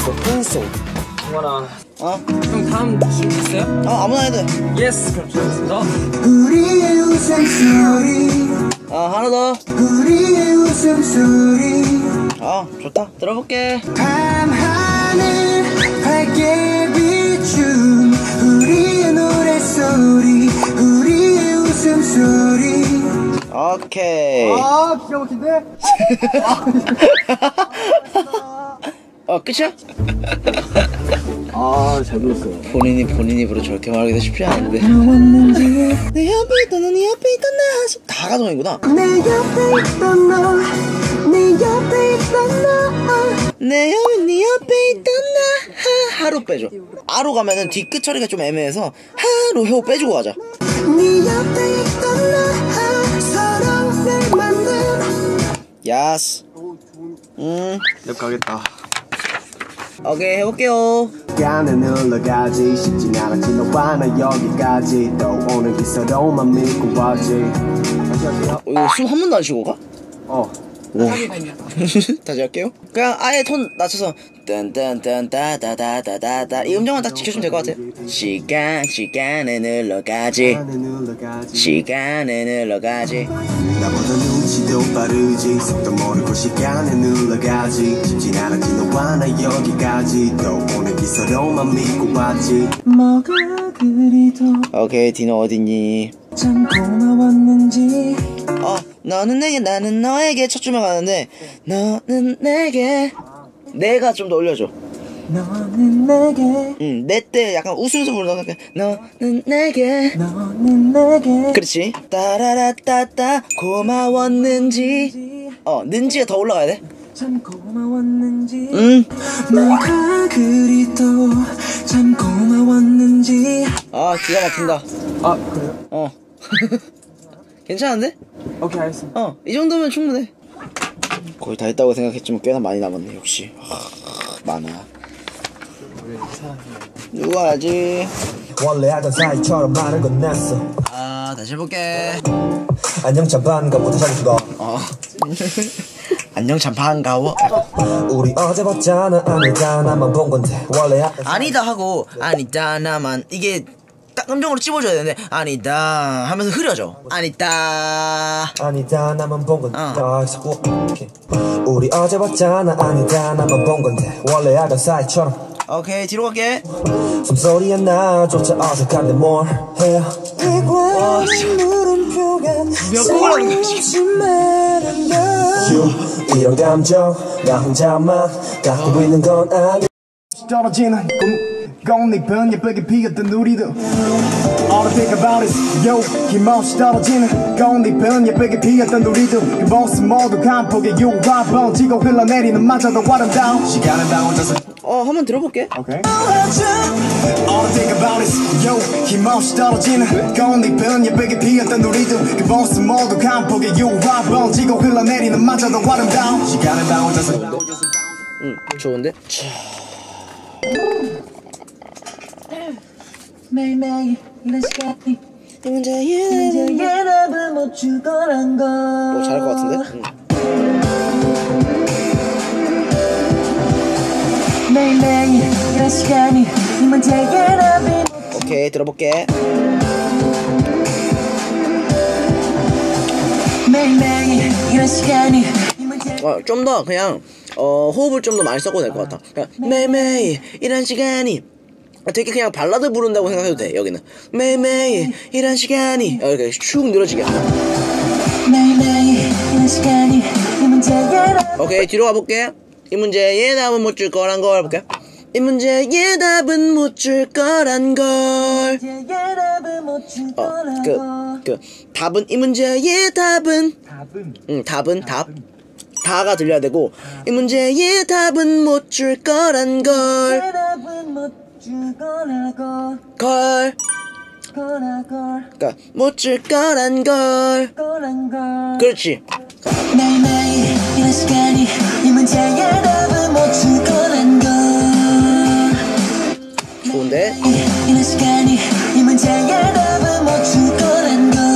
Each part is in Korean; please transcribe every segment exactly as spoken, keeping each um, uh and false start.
흰색. 정원아. 어? 형 다음 준비됐어요? 어, 아무나 해도 돼. 예스. 그럼 준비됐습니다. 우리의 웃음소리. 어, 하나 더. 우리의 웃음소리. 어, 좋다. 들어볼게. 밤하늘 밝게 비춘 우리의 노래소리. 우리의 웃음소리. 오케이. 아, 기가 막힌데? 어, 끝이야? 아, 잘 불렀어요. 본인이 본인 입으로 저렇게 말하기도 쉽지 않은데. 내 옆에 있던 너, 네 옆에 있던 나. 다 가동이구나. 내 옆에 있던 너, 내 옆에 있던 너. 내 옆에 네 옆에 있던 나. 하, 하로 빼줘. 아로 가면은 뒤끝 처리가 좀 애매해서 하로 혀 빼주고 가자. 네 옆에 있던 나. 사랑을 만든. 야스. 음. 랩 가겠다. 오케이, 해볼게요. 시간은 흘러가지 쉽진 않았지 너와 나 여기까지 또 오늘 기서로만 믿고 왔지. 어, 이거 숨 한 번도 안 쉬고 가? 어. 오. 다시 할게요. 그냥 아예 톤 낮춰서 딴딴딴따다다다다다 이 음정만 딱 지켜주면 될 것 같아요. 시간 시간은 흘러가지 시간은 흘러가지 나보다 눈치도 빠르지 속도 모르고 시간은 흘러가지 쉽진 않았지 너와 나 여기까지 또 오늘 기서로만 믿고 왔지. 뭐가 그리도 오케이, 디노 어딨니? 참 고마웠는지. 어, 너는 내게 나는 너에게 첫 줄만 가는데 너는 내게 내가 좀 더 올려줘. 너는 내게. 응, 내 때 약간 웃으면서 부르는 거니까 너는 내게 너는 내게. 그렇지. 따라라따따 고마웠는지. 어, 는지가 더 올라가야 돼. 참 고마웠는지. 응. 뭐가 그리도 참 고마웠는지. 아, 기가 막힌다. 아, 그래요? 어. 괜찮은데? 오케이, 알겠습니다. 어, 이 정도면 충분해. 거의 다 했다고 생각했지만 꽤나 많이 남았네. 역시 하, 많아. 누가 하지? 원래 하던 사이처럼 많은 건 냈어. 아, 다시 해볼게. 안녕 참 반가워 다시 거. 어. 안녕 참 반가워. 우리 어제 봤잖아. 아니다 나만 본 건데 원래 하던 아니다 하고 아니다 나만 이게 딱 음정으로 찝어줘야 되는데 아니다 하면서 흐려져. 아니다. 아니다 나만 본 건데. 어. 아, 자꾸. 오케이. 우리 어제 봤잖아. 아니다 나만 본 건데 원래 하던 사이처럼. 오케이, 뒤로 갈게. 숨소리에 나조차 어색한데 뭘 해요. 와, 몇 곡을 하는 거야 지금. 이런 감정 나 혼자만 갖고 있는 건 아니. 떨어지는 꽃잎은 예쁘게 피었던 우리도 All I think about is yo 힘없이 떨어지는 꽃잎은 예쁘게 피었던 우리도 그 모습 모두 간폭에 유화 번지고 흘러내리는 마저도 아름다운 시간은 다 혼자서. 어, 한번 들어볼게. Okay. All I think about is yo 힘없이 떨어지는 꽃잎은 예쁘게 피었던 우리도 그 모습 모두 간폭에 유화 번지고 흘러내리는 마저도 아름다운 시간은 다 혼자서. 응, 좋은데? 매일매일 이런 시간이 문제의 답을 못 줄 거란 걸. 오, 잘할 것 같은데? 응. 매일매일 이런 시간이 이 문제의 답을. 오케이, 들어볼게. 매일매일 이런 시간이 이 문제의. 어, 좀 더 그냥 어, 호흡을 좀 더 많이 써도 될 것 같아. 그냥 매일매일 이런 시간이 되게 그냥 발라드 부른다고 생각해도 돼. 여기는 매일매일 이런 시간이 어, 이렇게 쭉 늘어지게. 매일매일 이런 시간이 이 문제의 답. 오케이, 뒤로 가볼게. 이 문제의 답은 못 줄 거란 걸 볼게. 이 문제의 답은 못 줄 거란 걸. 문제의 답을 못 줄 어, 거란 그, 걸. 그 답은 이 문제의 답은 답은? 응, 답은 답 다가 들려야 되고 이 문제의 답은 못 줄 거란 걸. 답은 못 줄 거라고. 걸. 거라고. 그러니까 못 줄 거란 걸. 거란 걸. 그렇지. 매일매일 이런 시간이 이 문제의 답을 못 줄 거란 걸. 좋은데? 이런 시간이 이 문제의 답을 못 줄 거란 걸.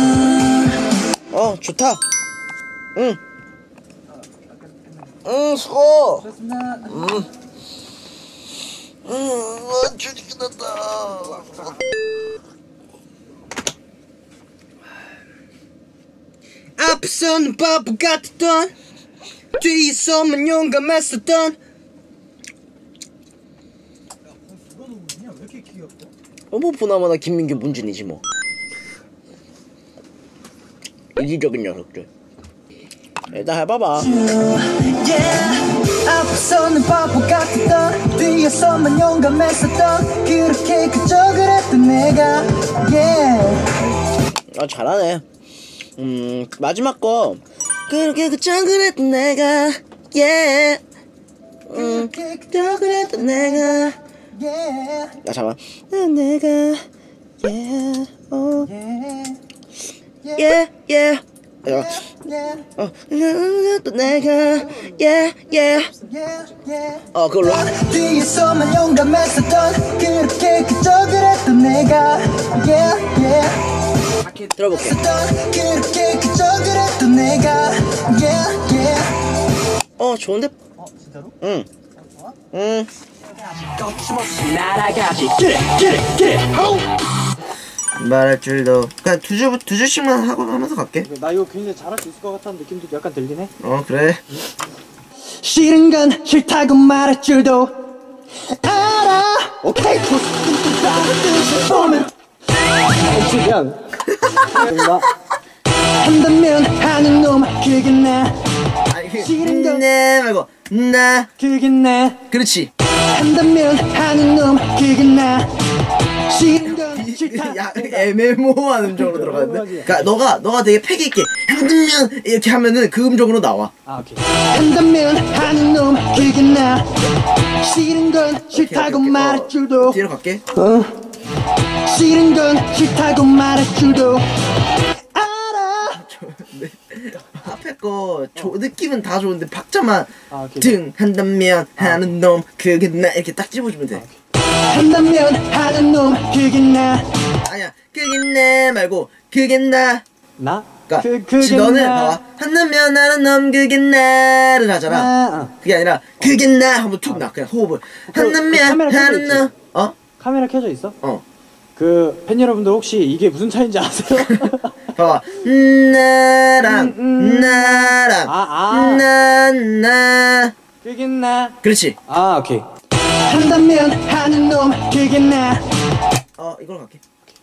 어, 좋다. 응. 응, 수고. 음. 줄이 끝났다. 앞서는 바보 같았던 뒤에서만 용감했었던 어머 보나마나 김민규 문진이지 뭐. 이기적인 녀석들. 일단 해봐봐. yeah. 앞서는 바보 같았던 뒤에서만 용감했었던 그렇게 그저 그랬던 내가 yeah. 아 잘하네. 음 마지막 거 그렇게 그저 그랬던 내가 yeah. 음 그저 그랬던 내가 yeah. 아 잠깐 내가 yeah 어 yeah yeah 어, yeah. 어, 또 내가 yeah yeah 어 그걸로 뒤에서만 용감했었던 그렇게 그저 그랬던 내가 yeah yeah. 들어볼게. 그렇게 그저 그랬던 내가 yeah yeah. 어 좋은데? 어 진짜로? 응. 응. 날아가지 get it get it get it oh. 말할 줄도 그냥 두 줄, 두 줄씩만 하고 하면서 갈게. 나 이거 굉장히 잘할 수 있을 것 같다는 느낌도 약간 들리네. 어 그래. 싫은 건 싫다고 말할 줄도 알아 오케이 보면 미안. 나 한다면 하는 놈 그게 나 싫은 건 네 말고 나 그게 나 그렇지. 한다면 하는 놈 그게 나 싫은 건 싫다 야 애매모호한 음정으로 들어가는데. 그러니까 너가 너가 되게 패기 있게 한두면 이렇게 하면은 그 음정으로 나와. 아 오케이. 한다면 하는 놈 그게 나 싫은 건 싫다고 오케이, 오케이. 말할 어, 줄도 뒤로 갈게. 어. 싫은 건 싫다고 말할 줄도 알아 네. 앞에 거 조, 느낌은 다 좋은데 박자만 아, 오케이. 등 한다면 하는 놈 그게 나 이렇게 딱 집어주면 돼. 한다면 하는 놈 그게 나 아니야 그게 나 말고 그게 나. 나? 그러니까 그- 그게 지 너는 나. 봐봐 한다면 하는 놈 그게 나를 하잖아. 아, 어. 그게 아니라 그게 나 하면 툭 나. 그냥 호흡을 그 한다면 카메라 켜져 하는 있지? 놈 어? 카메라 켜져 있어? 어 그 팬 여러분들 혹시 이게 무슨 차이인지 아세요? 봐봐 나랑 나랑 아, 아. 나나 그게 나. 그렇지. 아 오케이. 한다면 하는 놈 그게 나 어 이걸로 갈게.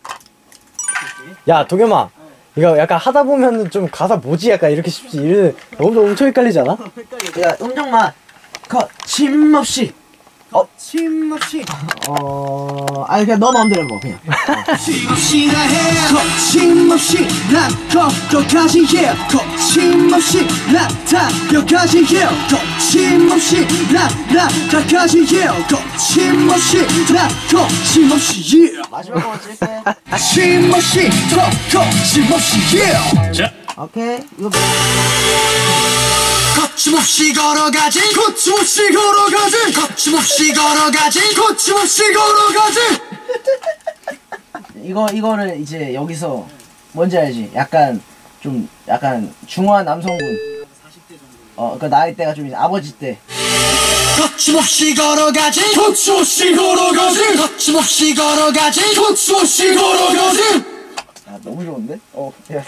야 도겸아, 이거 약간 하다 보면은 좀 가사 뭐지 약간 이렇게 싶지. 이래 너무 엄청 헷갈리지 않아? 야 음정만 거침 없이 어 침 없이 어 아니 그냥 너 마음대로 해봐 그냥. 거침없이 나해 거침없이 난 거기까지 해 거침없이 난 달려가지 해 거침없이 난 나가까지 해 거침없이 난 거침없이 yeah. 마지막 거 찍을게. 거침없이 더 거침없이 yeah. 오케이 이거 거침없이 걸어가지 거침없이 걸어가지 거침없이 걸어가지 거침없이 걸어가지 이거 이거를 이제 여기서 뭔지 알지? 약간 좀 약간 중후한 남성분. 어, 그 나이대가 좀 이제 아버지 때. 거침없이 걸어가지 거침없이 걸어가지 거침없이 걸어가지 거침없이 걸어가지 아 너무 좋은데? 어, 야.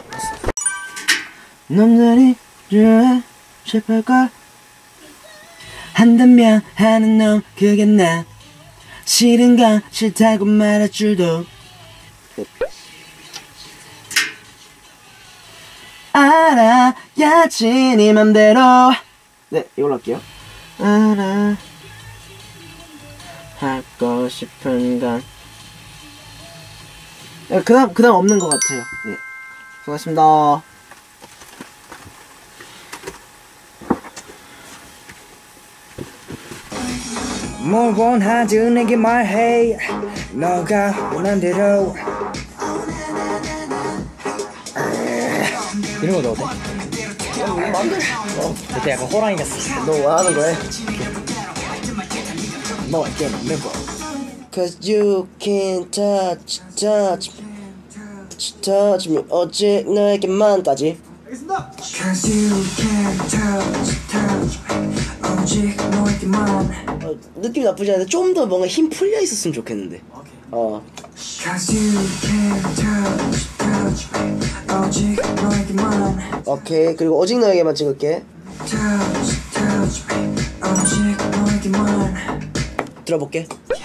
놈들이 좋아 싶을걸 한다면 하는 놈 그게 나 싫은 건 싫다고 말할 줄도 알아야지 네 맘대로. 네 이걸로 할게요. 알아 하고 싶은 건 네, 그 다음 그 다음 없는 것 같아요. 네 수고하셨습니다. 뭘 원하지 내게 말해 너가 원한 대로 이런 거 넣어도 돼? 어, 그때 약간 호랑이 같았어. 너 원하는 거 해. 너 이렇게 멤버. Cause you can touch, touch, touch me. 오직 너에게만 따지. Cause you can touch, touch me 오직 너에게만 어, 느낌이 나쁘지 않은데 좀 더 뭔가 힘 풀려 있었으면 좋겠는데. 어. Cause you can touch, touch me 오직 너에게만 오케이. 그리고 오직 너에게만 찍을게. Touch, touch me 오직 너에게만 들어볼게.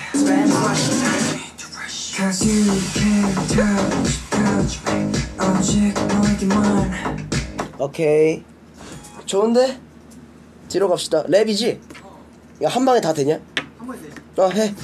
Cause you can touch, touch me 오직 너에게만 오케이. 좋은데? 뒤로 갑시다. 랩이지? 야, 한 방에 다 되냐? 한 방에 되지. 어, 해.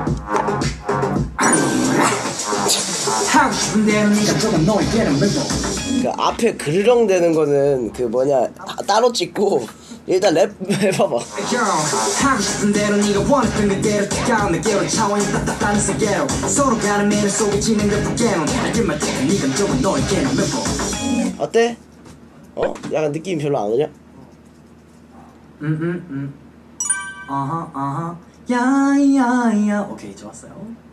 하고 싶은 대로 네가 조금 너에게는 멤버 그 앞에 그르렁 되는 거는 그 뭐냐 아, 따로 찍고 일단 랩 해봐봐. 하고 싶은 대로 네가 원했던 그대로 뜨거운 내게로 차원이 따뜻한 세계로 서로 가는 매일 속에 진행된 포켓몬 알기만 해 네가 조금 너에게는 멤버 어때? 어? 약간 느낌이 별로 안 오냐? 음음음 아하 아하 야야야 오케이 좋았어요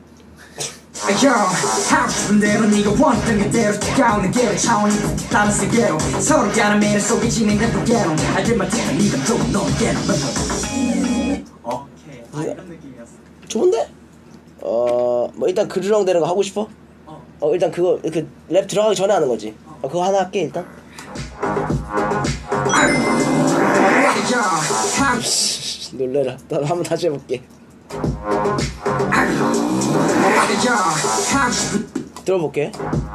하고 싶은 대로 네가 원했던 그대로 뜨거운 내게로 차원이 따뜻한 세계로 서로 가는 매일 속에 진행된 포켓몬 알기만 해 네가 조금 너에게는 멤버 오케이 아 이런 느낌이었어 좋은데? 어... 뭐 일단 그르렁 되는 거 하고 싶어? 어, 어 일단 그거 그 랩 들어가기 전에 하는 거지. 어, 그거 하나 할게 일단. 놀래라. 나 한번 다시 해볼게. 들어볼게.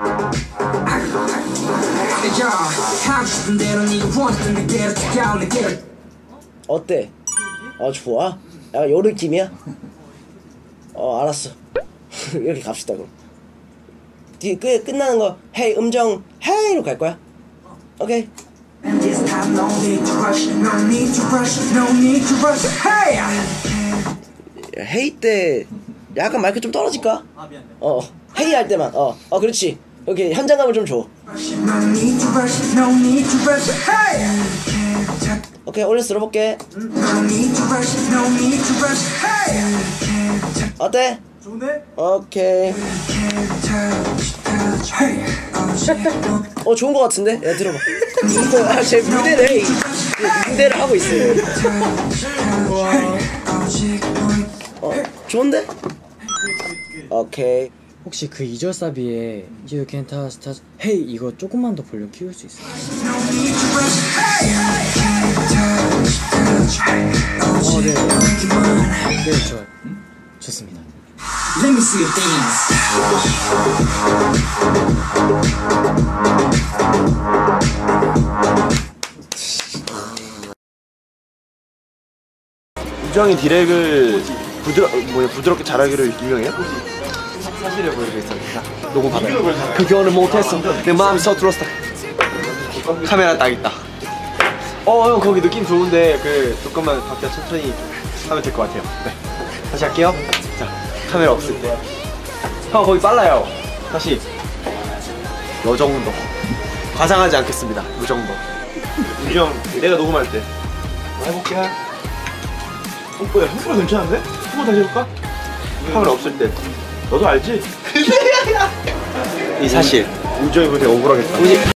어때? 어 좋아? 약간 요 느낌이야? 어 알았어. 이렇게 갑시다 그럼. 뒤 끝, 끝나는 거 헤이 음정 헤이로 갈 거야? 오케이. This time no need to rush, no need to rush, no need to rush. Hey! 헤이 때 약간 마이크 좀 떨어질까? 아 미안해. 어 헤이 할 때만 어 어 그렇지. 이렇게 현장감을 좀 줘. No need to rush, no need to rush. Hey! 오케이 올려서 들어볼게. No need to rush, no need to rush. Hey! 어때? 좋은데? 오케이. 어 좋은 거 같은데? 야 들어봐. 아, 제 무대를 무대를 하고 있어요. 어 좋은데? 오케이. 혹시 그 이 절 사비에 You can touch touch Hey 이거 조금만 더 볼륨 키울 수 있어요? 어, 네. 네, 좋아요. 좋습니다. Let me see your dance. 우정이 디렉을 부드러 뭐냐 부드럽게 잘하기로 유명해요? 사실을 보여드리겠습니다. 녹음 받아요. 그거는 못했어. 내 마음이 서툴었어. 카메라 딱 있다. 어, 형 거기 느낌 좋은데 그 조금만 밖에 천천히 하면 될 것 같아요. 네. 다시 할게요. 자, 카메라 없을 때. 형 거기 빨라요. 다시. 요 정도. 과장하지 않겠습니다. 요 정도. 우정 내가 녹음할 때. 해볼게. 어, 뭐야, 형보다 괜찮은데? 한번 다시 해볼까? 카메라 없을 때. 너도 알지? 이 사실 우정이 되게 억울하겠다.